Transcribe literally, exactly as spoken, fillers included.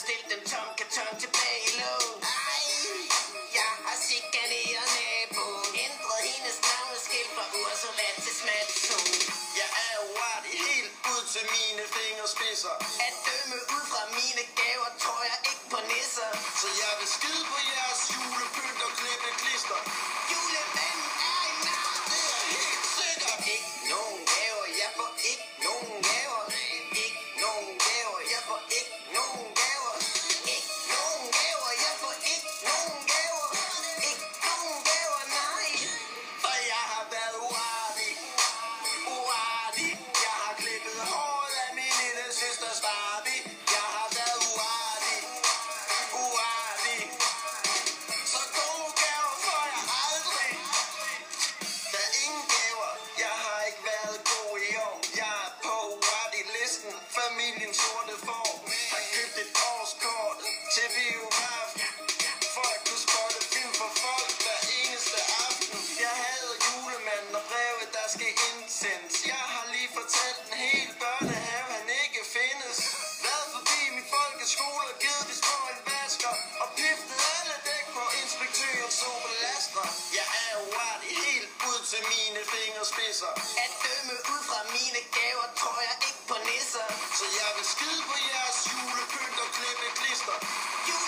stillet den tom karton tilbage i lågen. Ej, jeg har chikaneret naboen. Ændret hendes navneskilt fra Ursula til Smatson. Jeg er uartig helt ud til mine fingerspidser. At dømme ud fra mine gaver tror jeg ikke på nisser. Så jeg vil skide på jeres julepynt og klippe klister. Julemanden er en nar. Det er helt sikkert. Ikke nogen gaver, jeg får ikke nogen gaver. Ikke nogen gaver, jeg får ikke nogen gaver. Ikke nogen gaver, jeg får ikke nogen gaver. Ikke nogen gaver, nej. For jeg har været uartig. Uartig. Jeg har klippet håret af min lille søsters Barbie. Jeg har været uartig. Uartig. Så gode gaver får jeg aldrig. Der er ingen gaver. Jeg har ikke været god i år. Jeg er på uartig-listen. Familien sorte får. Har købt et årskort til biograf. For at kunne spotte film for folk hver eneste aften. Jeg havde julemanden og brevet, der skal indsendes. Jeg har lige fortalt en hel børnehave, han ikke findes. Været forbi min folkeskole og givet de små en vasker. Og piftet alle dæk på inspektørens Opel-Astra. Jeg er uartig helt ud til mine fingerspidser. At dømme ud fra mine gaver tror jeg ikke på nisser. Så jeg vil skide på jeres julepynt og klippe klister. Jule